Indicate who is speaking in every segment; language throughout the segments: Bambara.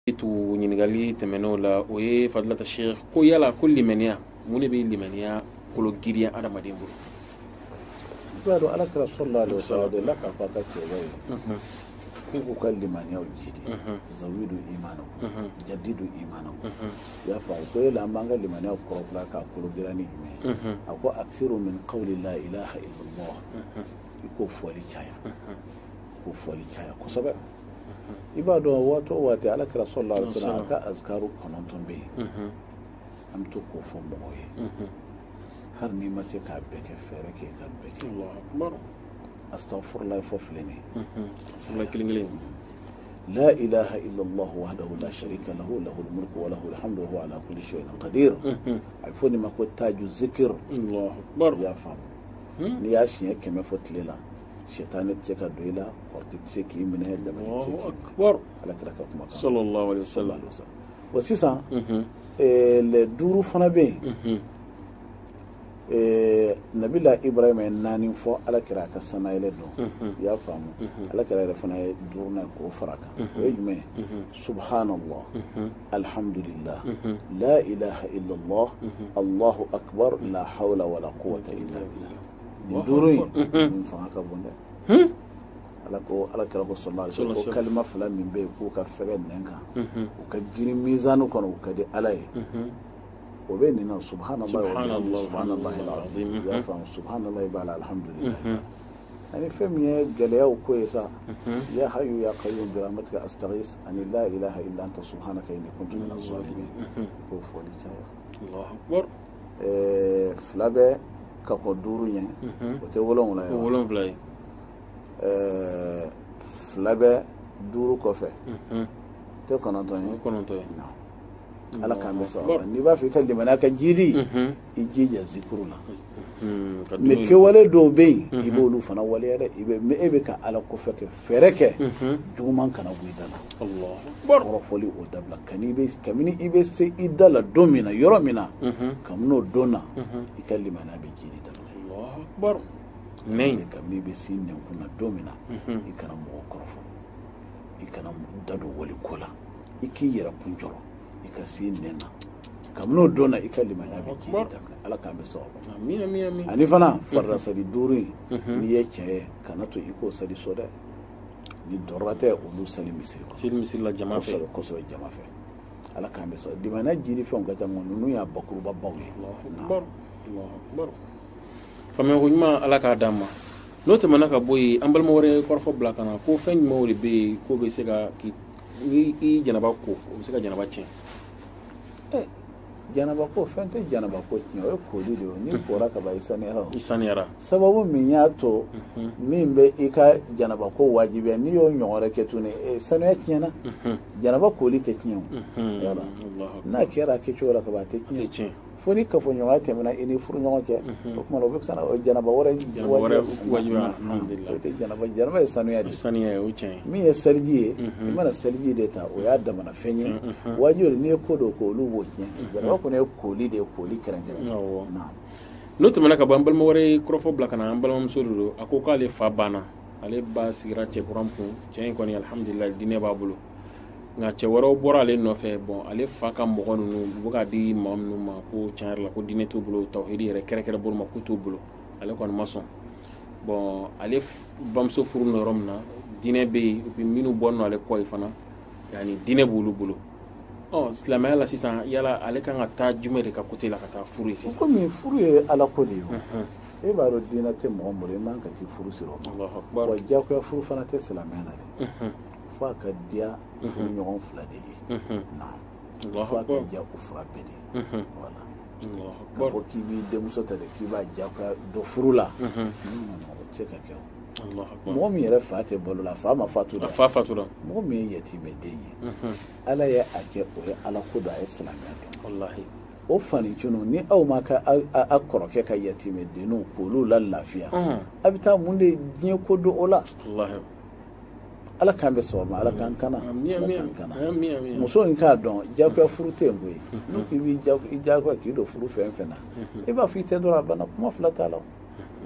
Speaker 1: tu ɲininkali tɛmɛn'o la o ye fadilata sheikh ko yala ko limaniya mun de bɛ limaniya kolo giriya adamaden bolo.
Speaker 2: I b'a dɔn Alakira sallallahu alaihi wasallam de la k'a fɔ a ka sɛbɛ ye k'u ka limaniyaw jidi zawidu imanakum jadidu imanakum i y'a fɔ a ye ko yala an b'an ka limaniyaw kɔrɔbila k'a kolo gira ni jumɛn a ko aksiru min qawli la ilaha illallah i k'o fɔli caya kosɛbɛ. I b'a dɔn waati o waati Alakira sallallahu alaihi wasallam a ka azkaru 9 bɛ yen an bɛ to k'o fɔ mɔgɔw ye har n'i ma se k'a bɛɛ kɛ fɛɛrɛ kɛ ka bɛɛ kɛ. Astaghfirullah fɔ filɛ nin ye.
Speaker 1: Astaghfirullah kelen-kelen.
Speaker 2: La ilaha illallah wahdahu la sharika lahu lahul mulku wa lahul hamdu wa huwa ala kulli shay'in qadir. A bɛ fɔ nin ma ko taaju zikir.
Speaker 1: Allahu akbar.
Speaker 2: I y'a faamu. N'i y'a siɲɛ 100 fɔ tile la shetani tɛ se ka don i la kɔrɔti tɛ se k'i minɛ dabali tɛ se k'i minɛ. Alakira ka kuma kan.
Speaker 1: Sallallahu alaihi wasallam.
Speaker 2: Wa sisan le 5 fana bɛ yen. Nabila Ibrahima ye 4 fɔ Alakira ka sanayɛlɛ dɔn. I y'a faamu. Alakira yɛrɛ fana ye 5nan k'o fara kan. O ye jumɛn ye? Subhanallah, alhamdulillah, la ilaha illallah, Allahu akbar, la hawla wa la quwwata illa billah. Nin 5 in min fanga ka bon dɛ. Alakira ko sallallahu alaihi wasallam ko kalima 2 min bɛ yen k'u ka fɛgɛ nɛn kan u ka girin mizanu kɔnɔ u ka di Ala ye. O bɛ nin na subhanallah alazim i y'a faamu subhanallah b'a la alhamdulillah ani fɛn min ye gɛlɛyaw ko ye sa ya hayyu ya qayyum bi rahmatika astaghis ani la ilaha illa anta subhanaka inni kuntu minaz zalimin ko fɔli caya.
Speaker 1: Allahu akbar.
Speaker 2: 2 bɛ ka kɔ 5 ɲɛ o tɛ 7 ye.
Speaker 1: 7 ye.
Speaker 2: 2 bɛ 5 kɔfɛ tɛ 9 ye.
Speaker 1: 9 ye.
Speaker 2: Ala k'an bɛ sɔrɔ n'i b'a fɛ i ka limaniya ka jidi i jija zikuru la mais kɛwale dɔw bɛ yen i b'olu fana waleya dɛ e bɛ ka Ala kɔfɛ kɛ fɛɛrɛ kɛ juguman kana bɔ i da la kɔrɔfɔli o dabila kabini i bɛ se i da la don min na yɔrɔ min na kabini o don na i ka limaniya bɛ jidi dabila kabini i bɛ se nɛnkun na don min na i kana mɔgɔ kɔrɔfɔ i kana da don wali ko la i k'i yɛrɛ kun jɔrɔ i ka se nɛn na kabini o don na i ka limaniya bɛ jidi daminɛ Ala k'an bɛ sababu ani fana farida sali 5 in n'i ye cɛ ye kana to i k'o sali so dɛ ni dɔrɔra tɛ olu sali misiri
Speaker 1: la jama fɛ
Speaker 2: kosɛbɛ jama fɛ Ala k'an bɛ sababu limaniya jidi fɛnw ka ca ninnu y'a bakuruba baw ye.
Speaker 1: Faamuya ko ɲuman Ala k'a d'an ma. N'o tɛmɛna ka bɔ yen an balima wɛrɛ kɔrɔfɔ bila ka na ko fɛn jumɛnw de bɛ yen k'o bɛ se ka i janaba ko o bɛ se ka janaba tiɲɛ.
Speaker 2: Janaba ko fɛn tɛ janaba ko tiɲɛ o ye koli de ye n'i bɔra ka ban i saniyara. Sababu min y'a to min bɛ i ka janaba ko wajibiya n'i y'o ɲɔgɔn wɛrɛ kɛ tuguni saniya tiɲɛna janaba koli tɛ tiɲɛ o n'a kɛra a kɛcogo la ka ban a tɛ tiɲɛ fo ni kafoɲɔgɔnya tɛmɛna i ni furuɲɔgɔn cɛ o tuma o bɛ se o janaba wɛrɛ wajibiya janaba ye sanuya de ye o tiɲɛ min ye seliji ye i mana seliji de ta o y'a damana fɛn ye wajibi n'i ye ko dɔ ko olu b'o tiɲɛ janaba kɔni ye koli de ye koli kɛrɛnkɛrɛn.
Speaker 1: N'o tɛmɛna ka bɔ an balima wɛrɛ kɔrɔfɔ bila ka na an balimamuso de don a ko k'ale fa banna ale ba sigira cɛkuran kun cɛ in kɔni alhamdulilayi diinɛ b'a bolo nka cɛ wɛrɛw bɔra ale nɔfɛ ale fa ka mɔgɔ ninnu u bɛ ka di maa minnu ma ko tiɲɛ yɛrɛ la ko diinɛ t'u bolo tawhidi yɛrɛ kɛrɛkɛrɛ bolo ma k'u t'u bolo ale kɔni ma sɔn ale bamuso furu nɔ yɔrɔ min na diinɛ bɛ yen minnu bɔ nɔ ale kɔ ye fana yanni diinɛ b'olu bolo silamɛya la sisan yala ale kan ka taa jumɛn de ka côté la ka taa furu ye sisan.
Speaker 2: Komi furu ye Ala ko de ye e b'a dɔn diinɛ tɛ mɔgɔ bolo i man ka t'i furu siri o ma wa diyagoya furu fana tɛ silamɛya la dɛ fo a ka diya furuɲɔgɔn 2 de ye fo a ka diya u 2 bɛɛ de ye voilà k'a fɔ k'i b'i denmuso ta de k'i b'a diyagoya don furu la o tɛ se ka kɛ o mɔgɔ min yɛrɛ fa tɛ balo la fa ma fatu dɛ mɔgɔ min ye yatimɛ den ye Ala ye a kɛ o ye Ala ko dɔn a ye silamɛya dɔn o fanicunu ni aw ma ka a kɔrɔkɛ ka yatimɛ denninw k'olu la lafiya a bɛ taa mun de diɲɛ ko don o la Ala k'an bɛ sɔn ma Ala k'an kana muso in k'a dɔn diyagoya furu tɛ yen koyi n'u k'i b'i diyagoya k'i don furu fɛn fɛn na i b'a fɔ i tɛ dɔrɔn a banna kuma 2 t'a la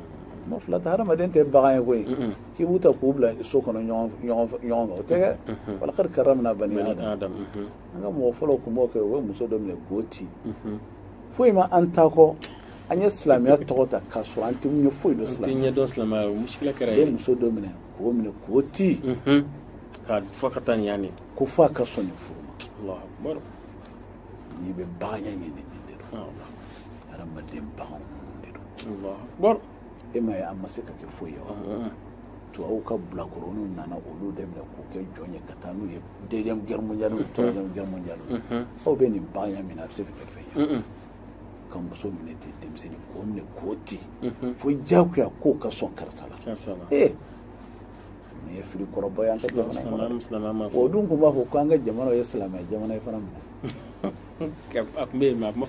Speaker 2: ma fila ta hadamaden tɛ bagan ye koyi k'i b'u ta k'u bila so kɔnɔ ɲɔgɔn kan o tɛ kɛ walakad karamna bani adam an ka mɔgɔ fɔlɔ kun b'o kɛ o ye muso dɔ minɛ k'o ci foyi ma an ta kɔ an ye silamɛya tɔgɔ ta k'a sɔrɔ an tɛ ɲɛ foyi dɔn
Speaker 1: silamɛya muskila kɛra
Speaker 2: ye muso dɔ minɛ k'o ci
Speaker 1: ka fɔ ka taa nin yanni
Speaker 2: ko fɔ a ka sɔn nin furu ma
Speaker 1: Allahu akbar
Speaker 2: n'i bɛ bagan ɲɛ ɲini de don hadamaden baganw de don
Speaker 1: Allahu akbar
Speaker 2: e ma ye an ma se ka kɛ foyi ye wa tubabuw ka bilakoroninw nana olu de minɛ k'u kɛ jɔn ye ka taa n'u ye deuxième guerre mondiale troisième guerre mondiale aw bɛ nin bagan ɲɛ min na a bɛ se ka kɛ fɛn ye ka muso minɛ ten denmisɛnnin k'o minɛ k'o ti fo diyagoya k'o ka sɔn karisa la nin ye fili kɔrɔba ye an ka jamana kɔnɔ o dun tun b'a fɔ ko an ka jamana ye silamɛ jamana ye fana minɛ
Speaker 1: a tun bɛ yen mais a tun ma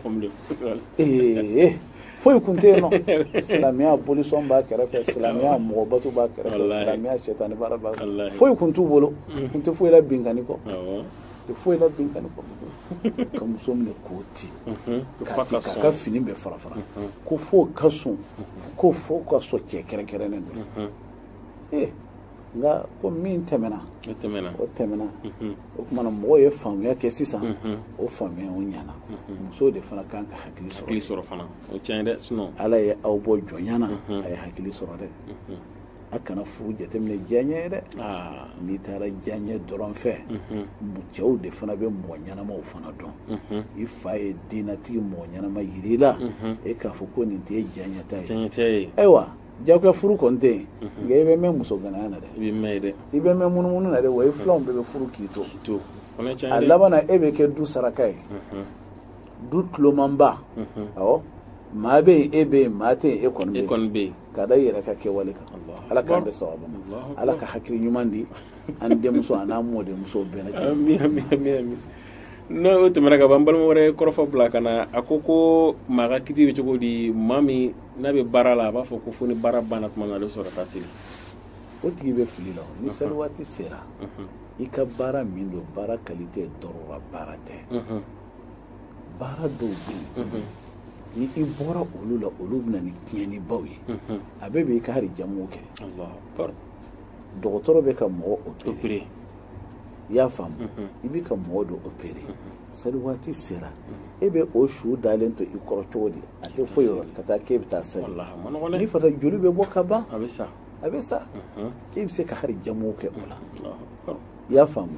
Speaker 1: faamu
Speaker 2: foyi kun tɛ yen nɔ silamɛya bolisɔn b'a kɛrɛfɛ silamɛya mɔgɔbato b'a kɛrɛfɛ silamɛya sɛtani baara b'a kɛrɛfɛ foyi kun t'u bolo kun tɛ foyi la binkani kɔ tɛ foyi la binkani kɔ ka muso minɛ k'o ti k'a ka fini bɛɛ fara fara ko fo ka sɔn ko fo ka sɔn cɛ kɛrɛnkɛrɛnnen don nka ko min tɛmɛna o tɛmɛna o tumana mɔgɔw ye faamuya kɛ sisan o faamuya o ɲana musow de fana kan ka hakili sɔrɔ
Speaker 1: fana o tiɲɛ dɛ sinon
Speaker 2: ala ye aw bɔ jɔnya na a ye hakili sɔrɔ dɛ a kana furu jateminɛ diyaɲɛ ye dɛ n'i taara diyaɲɛ dɔrɔn fɛ cɛw de fana bɛ mɔgɔ ɲɛnamaw fana dɔn i fa ye diinatigi mɔgɔ ɲɛnama yiri la e k'a fɔ ko nin tɛ diyaɲɛta ye ayiwa jagoya furu kɔni tɛ yen nka i bɛ mɛn muso ganaya na dɛ i bɛ mɛn munumunu na dɛ wa i filanw bɛɛ bɛ furu k'i to a laban na e bɛ kɛ du saraka ye du tulomanba awɔ maa bɛ yen e bɛ yen maa tɛ yen e kɔni bɛ yen ka da i yɛrɛ ka kɛwale kan ala k'an bɛ sababu ma ala ka hakili ɲuman di an denmuso a n'a mɔdenmuso bɛɛ lajɛlen
Speaker 1: n'o tɛmɛna ka ban n balima wɛrɛ kɔrɔfɔ bila ka na a ko maa ka kiti bɛ cogo di maa min n'a bɛ baara la a b'a fɔ ko fo ni baara banna tuma min na a bɛ sɔrɔ ka taa seli
Speaker 2: o tigi bɛ fili la ni seli waati sera i ka baara min don baara qualité dɔrɔn baara tɛ baara dɔw bɛ yen ni i bɔra olu la olu bɛ na ni tiɲɛnibaw ye a bɛɛ bɛ i ka hali jamuw kɛ dɔgɔtɔrɔ bɛ ka mɔgɔ opérer i y'a faamu i bɛ ka mɔgɔ dɔ opérer seli waati sera e bɛ o su dalen to i kɔrɔ cogo di a tɛ foyi yɔrɔ ka taa k'e bɛ taa seli ni fata joli bɛ bɔ ka ban a bɛ sa e bɛ se ka hali jamuw kɛ o la i y'a faamu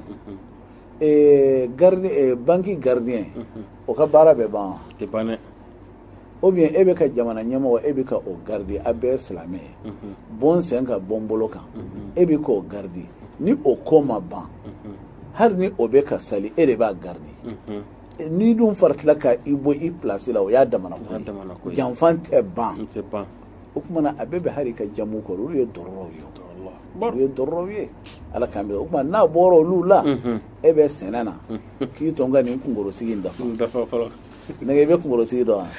Speaker 2: banki gardien o ka baara bɛ ban
Speaker 1: tɛ ban dɛ
Speaker 2: ou bien e bɛ ka jamana ɲɛmɔgɔ e bɛ ka o garder a bɛɛ ye silamɛ ye bɔn sen ka bɔ n bolo kan e bɛ k'o garder ni o ko ma ban hali ni o bɛ ka sali e de b'a garder n'i dun faratila ka i bɔ i place la o y'a damana ko ye janfan tɛ ban o tuma na a bɛɛ bɛ hali ka jamu kɔrɔ olu ye dɔrɔrɔw ye ala k'an bɛ o tuma n'a bɔra olu la e bɛ sɛnɛ na k'i to n ka nin kunkolosigi in dafa nɛgɛ i bɛ kunkolosigi dɔn wa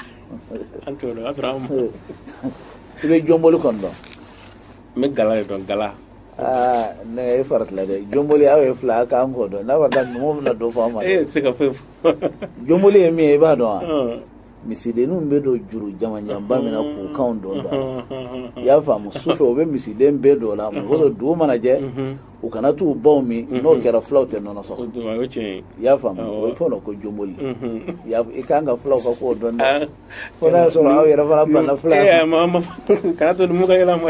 Speaker 2: i bɛ jɔnboli kɔni dɔn
Speaker 1: n bɛ gala de dɔn gala
Speaker 2: ne e faratila dɛ jɔnboli aw ye fila a k'an k'o dɔn n'a fɔra numu bɛna dɔ fɔ an ma
Speaker 1: e tɛ se ka fɛn fɔ
Speaker 2: jɔnboli ye min ye i b'a dɔn wa misidenninw bɛ don juru jamanjanba min na k'u kanw dɔn i y'a faamu sufɛ o bɛ misiden bɛɛ dɔ la mɔgɔ dɔ dugu mana jɛ u kana t'u baw min n'o kɛra fulaw tɛ nɔnɔ sɔrɔ i y'a faamu o bɛ fɔ o la ko jɔnboli i kan ka fulaw ka k'o dɔn dɛ fo n'a y'a sɔrɔ aw yɛrɛ fana banna fula
Speaker 1: kana to numu ka yɛlɛma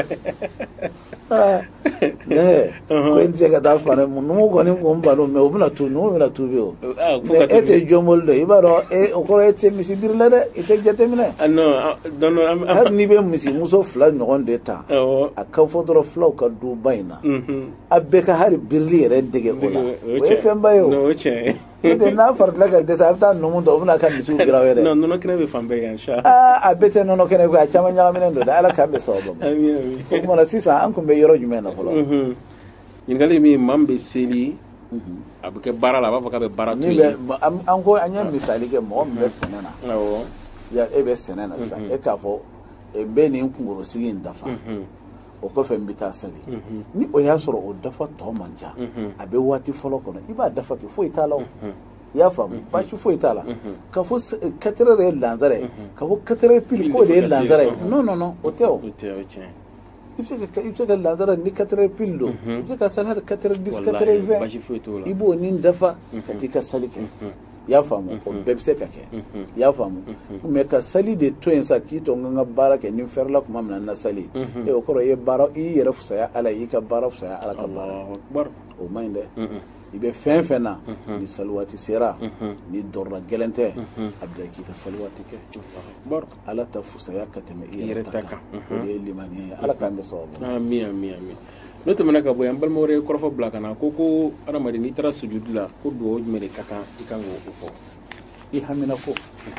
Speaker 2: ko n tɛ se ka taa fara numu kɔni ko n balo mɛ o bɛna tu numu bɛna tubi o mɛ e tɛ jɔnboli dɔn i b'a dɔn o kɔrɔ e tɛ misibiri la dɛ i tɛ jateminɛ hali n'i bɛ misimuso fila ɲɔgɔn de ta a ka fɔ dɔrɔn fulaw ka duba in na a bɛɛ ka hali birili yɛrɛ dege o la o ye fɛnba ye o n'o n'a faratila ka dɛsɛ a bɛ taa numu dɔn o bɛna ka misiw gira wɛrɛ
Speaker 1: nɔnɔ kɛnɛ bɛ fan bɛɛ yan sa
Speaker 2: a bɛɛ tɛ nɔnɔ kɛnɛ ko a caman ɲagaminen don dɛ ala k'an bɛ sababu ma o tuma na sisan an tun bɛ yɔrɔ jumɛn na fɔlɔ
Speaker 1: ɲininkali min maa min bɛ seli a bɛ kɛ baara la a b'a fɔ k'a bɛ baara to yen
Speaker 2: an ko an ye misali kɛ mɔgɔ min bɛ sɛnɛ na e bɛ sɛnɛ na sisan e k'a fɔ n bɛ nin kunkolosigi in dafa o kɔfɛ n bɛ taa seli ni o y'a sɔrɔ o dafa tɔ man ca a bɛ waati fɔlɔ kɔnɔ i b'a dafa kɛ foyi t'a la o ya faamu bashi foyi t'a la ka fɔ 4 heures ye lanzara ye ka fɔ 4 heures pile k'o de ye lanzara ye non o tɛ o i bɛ se ka lanzara ni 4 heures pile don i bɛ se ka sali hali 4 heures 10 4 heures 20 i b'o ni dafa ka t'i ka sali kɛ y'a faamu o bɛɛ bɛ se ka kɛ y'a faamu mais ka sali de to yen sa k'i to n ka baara kɛ ni n fɛrɛla tuma min na n na sali o kɔrɔ i yɛrɛ fisaya ala ye i ka baara fisaya ala ka baara o man ɲi dɛ i bɛ fɛn fɛn na ni sali waati sera ni dɔrɔla gɛlɛn tɛ a bila k'i ka sali waati kɛ ala ta fisaya ka tɛmɛ i yɛrɛ ta kan o de ye limaniya ye ala k'an bɛ sababu
Speaker 1: amin n'o tɛmɛna ka bɔ yan n balima wɛrɛ ye kɔrɔfɔ bila ka na ko adamaden n'i taara sujudi la ko dugawu jumɛn de ka kan i kan k'o fɔ
Speaker 2: i hamina ko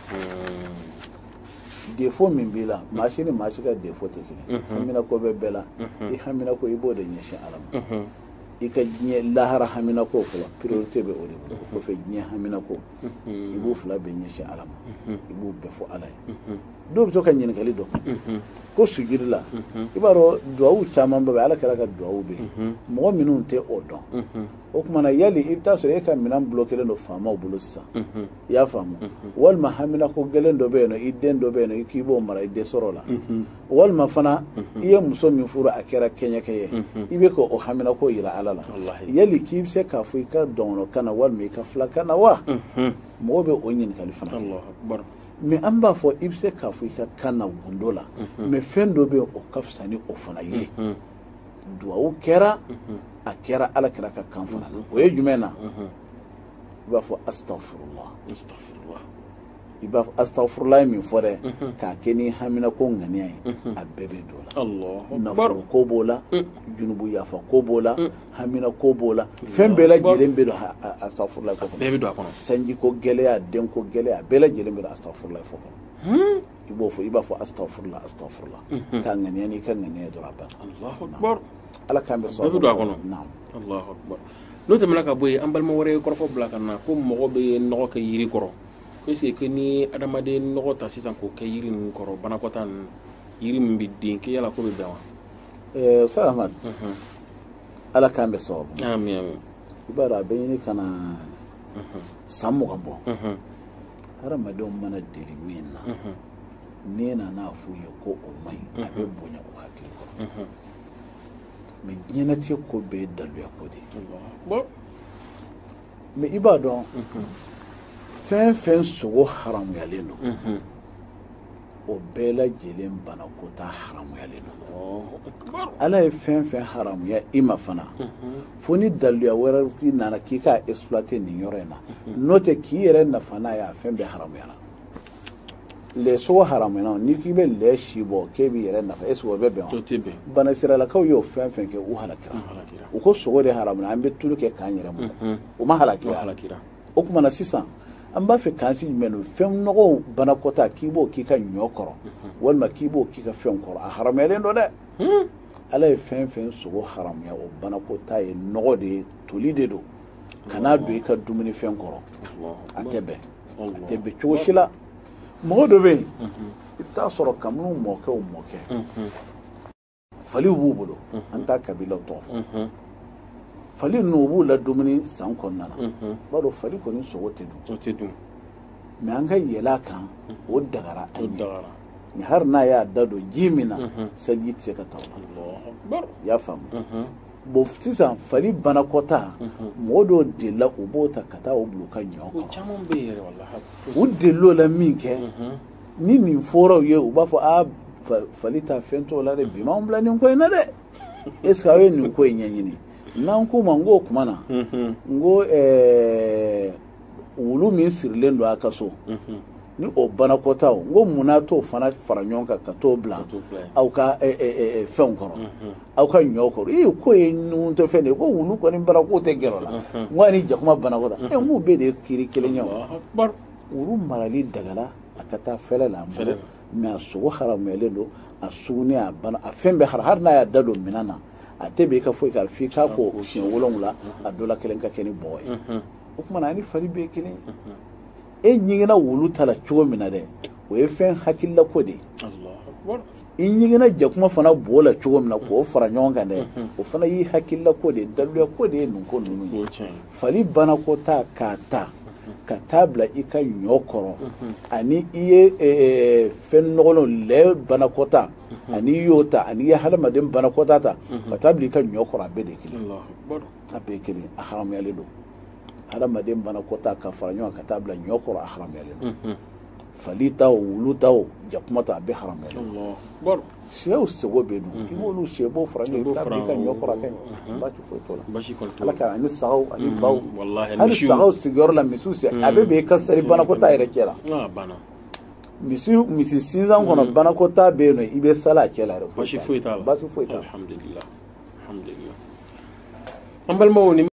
Speaker 2: defo min b'i la maa si ni maa si ka defo tɛ kelen hamina ko bɛ bɛɛ la i hamina ko i b'o de ɲɛsin ala ma i ka diɲɛ lahara hamina ko fɔlɔ priorité bɛ o de bolo o kɔfɛ diɲɛ hamina ko i b'o fila bɛɛ ɲɛsin ala ma i b'o bɛɛ fɔ ala ye dɔw bɛ to ka ɲininkali dɔ ko sujudi la i b'a dɔn duwawu caman bɛ ala kɛra ka duwawu bɛ mɔgɔ minnu tɛ o dɔn o tuma na yali i bɛ taa sɔrɔ e ka minɛn bloquelen don faamaw bolo sisan i y'a faamu walima hamina ko gɛlɛn dɔ bɛ yen nɔ i den dɔ bɛ yen nɔ i k'i b'o mara i den sɔrɔ la walima fana i ye muso min furu a kɛra kɛɲɛkɛ ye i bɛ ka o hamina ko yira ala la yali k'i bɛ se k'a fɔ i ka dɔngɔnɔkan na walima i ka filakan na wa mɔgɔ bɛ o ɲininkali fana kɛ mais an b'a fɔ i bɛ se k'a fɔ i ka kan na gundo la mais fɛn dɔ bɛ yen o ka fisa ni o fana ye duwawu kɛra a kɛra ala kɛra ka kan fana la o ye jumɛn na i b'a fɔ astagfirullah i b'a fɔ astagfirullah min fɔ dɛ k'a kɛ ni hamina ko ŋaniya ye a bɛɛ bɛ don la nafolo ko b'o la junubu yafa ko b'o la hamina ko b'o la fɛn bɛɛ lajɛlen bɛ don astagfirullah ko kɔnɔ sanji ko gɛlɛya den ko gɛlɛya bɛɛ lajɛlen bɛ don astagfirullah ko kɔnɔ i b'o fɔ i b'a fɔ astagfirullah k'a ŋaniya ni ka ŋaniya dɔrɔn a ban ala k'an bɛ sɔn
Speaker 1: bɛɛ bɛ don a kɔnɔ Allahu akbar n'o tɛmɛna ka bɔ yen an balima wɛrɛ ye kɔrɔfɔ bila ka na ko mɔgɔ bɛ nɔgɔ kɛ yiri kɔrɔ est-ce que ni adamaden nɔgɔ ta sisan k'o kɛ yiri ninnu kɔrɔ banakɔtaa ninnu yiri min bɛ den k'i yala ko bɛ bɛn wa
Speaker 2: Ustaz Ahmad ala k'an bɛ sababu
Speaker 1: amin
Speaker 2: i b'a dɔn a bɛ ɲini ka na san 20 bɔ hadamadenw mana deli min na n'i nana f'u ye ko o man ɲi a bɛ bonya o hakili kɔrɔ mais diɲɛnatigɛ ko bɛɛ ye daluya ko de ye mais i b'a dɔn fɛn fɛn sogo haramuyalen don o bɛɛ lajɛlen banakɔta haramuyalen don ala ye fɛn fɛn haramuya i ma fana fo ni daluya wɛrɛ k'i nana k'i k'a exploiter nin yɔrɔ in na n'o tɛ k'i yɛrɛ nafa n'a ye a fɛn bɛɛ haramuyala lɛ sogo haramuyala ni k'i bɛ lɛ si bɔ k'e b'i yɛrɛ nafa est-ce que o bɛ bɛn wa banasiralakaw y'o fɛn fɛn kɛ u halakira u ko sogo de haramuyala an bɛ tulu kɛ k'an yɛrɛ mɔ o ma halakira o tuma na sisan an b'a fɛ k'an si jumɛn don fɛn nɔgɔw banakɔta k'i b'o k'i ka ɲɔ kɔrɔ walima k'i b'o k'i ka fɛn kɔrɔ a haramuyalen don dɛ ala ye fɛn fɛn sogo haramuya o banakɔta ye nɔgɔ de ye toli de don kan'a don i ka dumuni fɛn kɔrɔ a tɛ bɛn cogo si la mɔgɔ dɔ bɛ yen i bɛ taa sɔrɔ kabini mɔkɛ faliw b'u bolo an t'a kabilaw tɔgɔ fɔ fali ninnu u b'u la dumuni san kɔnɔna na b'a dɔn fali kɔni sogo tɛ dun mais an ka yɛlɛ a kan o dagara an ye mais hali n'a y'a da don ji min na sanji tɛ se ka taa o la i y'a faamu bon sisan fali banakɔta mɔgɔ dɔw delila u b'o ta ka taa o bila u ka ɲɔ kɔrɔ u delila o la min kɛ ni nin fɔra u ye u b'a fɔ a fali ta fɛn t'o la dɛ bi m'anw bila nin ko in na dɛ est-ce que aw ye nin ko in ɲɛɲini n'an ko ma n ko o kuma na n ko wulu min sirilen don a ka so ni o banakɔtaw n ko mun n'a t'o fana fara ɲɔgɔn kan ka t'o bila aw ka fɛnw kɔrɔ aw ka ɲɔ kɔrɔ ko ye ɲugun tɛ fɛn de ye ko wulu kɔni bara k'o tɛ gɛrɛ o la n ko ani jakuma banakɔta n k'o bɛɛ de ye kiri kelen ye wulu marali dagala a ka taa fɛlɛ la an bolo mais a sogo haramuyalen don a sugunɛ a bana a fɛn bɛɛ haram hali n'a y'a da don minɛn na a tɛ bɛn i ka foyi k'a la f'i k'a ko siɲɛ 7 a dɔ la kelen ka kɛ ni bɔgɔ ye o tuma na ani fari bɛɛ ye kelen e ɲiginna wulu ta la cogo min na dɛ o ye fɛn hakilila ko de ye i ɲiginna jakuma fana bo la cogo min na k'o fara ɲɔgɔn kan dɛ o fana y'i hakilila ko de ye daluya ko de ye nin ko ninnu ye fali banakɔta k'a ta ka taa bila i ka ɲɔ kɔrɔ ani i ye fɛn nɔgɔlen lɛ banakɔta ani i y'o ta ani i ye hadamaden banakɔta ta ka taa bila i ka ɲɔ kɔrɔ a bɛɛ de kelen a bɛɛ kelen a haramuyalen don hadamaden banakɔta ka fara ɲɔgɔn ka taa bila ɲɔ kɔrɔ a haramuyalen don fali ta o wulu ta o jakuma ta a bɛɛ haramuyalen don sɛw sogo bɛ dun i b'olu sɛbo fara ɲɔgɔn ka taa bila i ka ɲɔ kɔrɔ a ka ɲi baasi foyi t'o la ala ka ani sagaw ani baw hali sagaw sigiyɔrɔ la misiw a bɛ bɛn i ka sari banakɔta yɛrɛ cɛ la misi sinzan kɔnɔ banakɔta bɛ yen nɔ i bɛ sala a cɛ la yɛrɛ
Speaker 1: baasi foyi t'a la
Speaker 2: baasi foyi t'a la
Speaker 1: alhamdulilah alhamdulilah an balimaw ni